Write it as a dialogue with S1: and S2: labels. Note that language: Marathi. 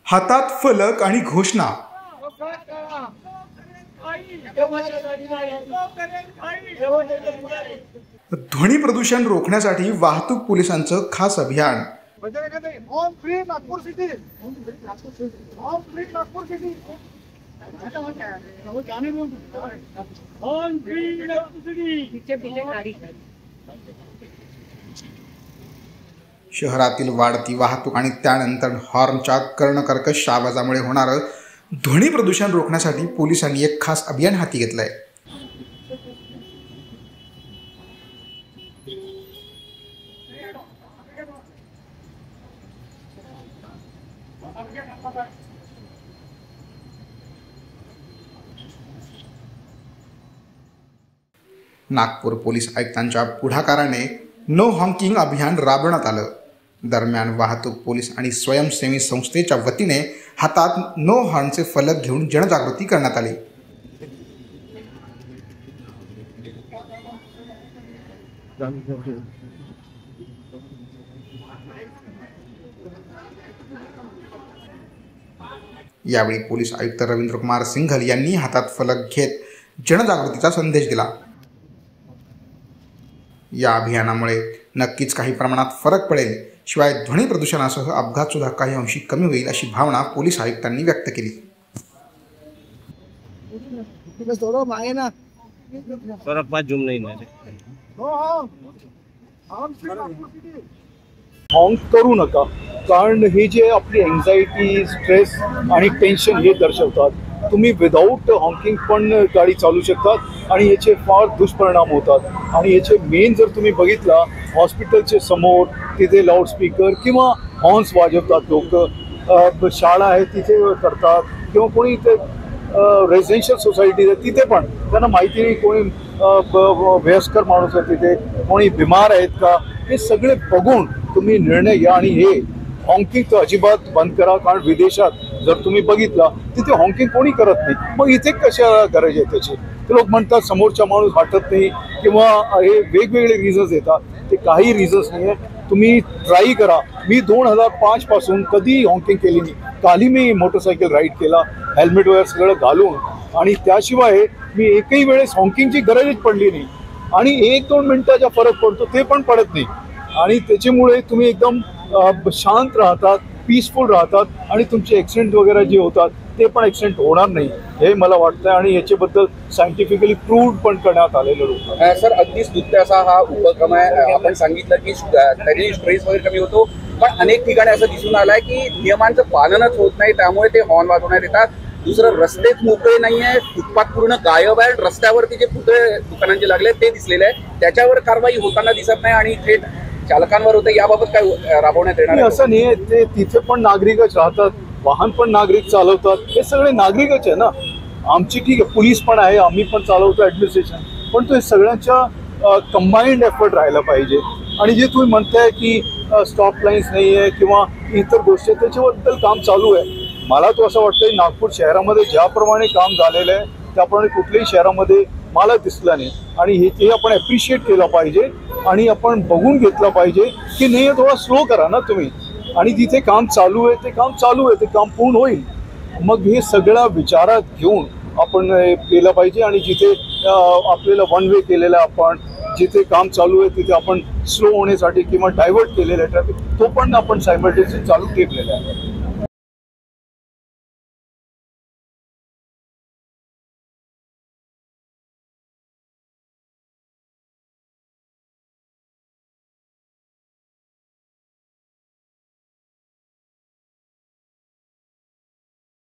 S1: हातात फलक आणि घोषणा. ध्वनी प्रदूषण रोखण्यासाठी वाहतूक पोलिसांचं खास अभियान. शहरातील वाढती वाहतूक आणि त्यानंतर हॉर्नच्या कर्णकर्कश आवाजामुळे होणारं ध्वनी प्रदूषण रोखण्यासाठी पोलिसांनी एक खास अभियान हाती घेतलंय. नागपूर पोलीस आयुक्तांच्या पुढाकाराने नो हॉकिंग अभियान राबवण्यात आलं. दरम्यान वाहतूक पोलीस आणि स्वयंसेवी संस्थेच्या वतीने हातात नो हॉर्नचे फलक घेऊन जनजागृती करण्यात आली. यावेळी पोलीस आयुक्त रवींद्र कुमार सिंघल यांनी हातात फलक घेत जनजागृतीचा संदेश दिला. या अभियानामुळे नक्कीच काही प्रमाणात फरक पडेल, शिवाय ध्वनी प्रदूषणासह अपघात सुद्धा काही अंशी कमी होईल अशी भावना पोलीस आयुक्तांनी व्यक्त केली.
S2: हॉर्न करू नका, कारण हे जे आपली एन्झायटी, स्ट्रेस आणि टेन्शन हे दर्शवतात. तुम्ही विदाऊट हॉकिंग पण गाडी चालू शकतात आणि याचे फार दुष्परिणाम होतात. आणि याचे मेन जर तुम्ही बघितला, हॉस्पिटलचे समोर तिथे लाऊडस्पीकर किंवा हॉर्न्स वाजवतात लोक. शाळा आहे तिथे करतात किंवा कोणी ते रेसिडेन्शियल सोसायटी आहे तिथे पण त्यांना माहिती नाही कोणी वयस्कर माणूस आहे तिथे, कोणी बिमार आहेत का, हे सगळे बघून तुम्ही निर्णय घ्या. आणि हे हॉकिंग तर अजिबात बंद करा, कारण विदेशात जर तुम्ही बघितला तिथे हॉकिंग कोणी करत नाही. मग इथे कशा गरज आहे त्याची? ते लोक म्हणतात समोरचा माणूस हटत नाही किंवा हे वेगवेगळे रिझन्स येतात. ते काही रिझन्स नाही आहे. तुम्ही ट्राय करा. मी 2005 पासून कधीही हॉकिंग केली नाही. कालही मी मोटरसायकल राईड केला हेल्मेट वगैरे सगळं घालून, आणि त्याशिवाय मी एकही वेळेस हॉकिंगची गरजच पडली नाही. आणि 1-2 मिनिटाचा फरक पडतो, ते पण पडत नाही. आणि त्याच्यामुळे तुम्ही एकदम शांत राहतात, पीसफुल राहतात, आणि तुमचे ॲक्सिडेंट वगैरे जे होतात ते पण ॲक्सिडेंट होणार नाही हे मला वाटतं. आणि याच्याबद्दल सायंटिफिकली प्रूव्ड पण करण्यात आलेलं लोक.
S3: सर, अगदी स्तुत्य असा हा उपक्रम आहे. आपण सांगितलं की त्याने स्ट्रेस वगैरे कमी होतो, पण अनेक ठिकाणी असं दिसून आलं आहे की नियमांचं पालनच होत नाही, त्यामुळे ते हॉर्न वाजवण्यात येतात. दुसरं, रस्तेच मोकळे नाही आहे, फुटपाथ पूर्ण गायब आहे. रस्त्यावरती जे पुतळे दुकानांचे लागले ते दिसलेले आहे, त्याच्यावर कारवाई होताना दिसत नाही आणि थेट चालकांवर होतं. याबाबत काय राबवण्यात येणार?
S2: असं नाही, ते तिथे पण नागरिकच राहतात, वाहन पण नागरिक चालवतात, हे सगळे नागरिकच आहे ना. आमची ठीक आहे, पोलीस पण आहे, आम्ही पण चालवतो ॲडमिनिस्ट्रेशन, पण तो सगळ्यांच्या कंबाईंड एफर्ट राहायला पाहिजे. आणि जे तुम्ही म्हणताय की स्टॉप लाईन्स नाही आहे किंवा इतर गोष्टी, त्याच्याबद्दल काम चालू आहे. मला तो असं वाटतंय नागपूर शहरामध्ये ज्याप्रमाणे काम झालेलं आहे त्याप्रमाणे कुठल्याही शहरामध्ये मला दिसलं नाही. आणि हे आपण ॲप्रिशिएट केलं पाहिजे आणि आपण बघून घेतलं पाहिजे की नाही, थोडा स्लो करा ना तुम्ही. आणि जिथे काम चालू आहे ते काम चालू आहे, ते काम पूर्ण होईल. मग हे सगळं विचारात घेऊन आपण केलं पाहिजे. आणि जिथे आपल्याला वन वे केलेलं आहे, आपण जिथे काम चालू आहे तिथे आपण स्लो होण्यासाठी किंवा डायव्हर्ट केलेलं आहे ट्रॅफिक, तो पण आपण सायमल्टेनियसली चालू ठेवलेला आहे.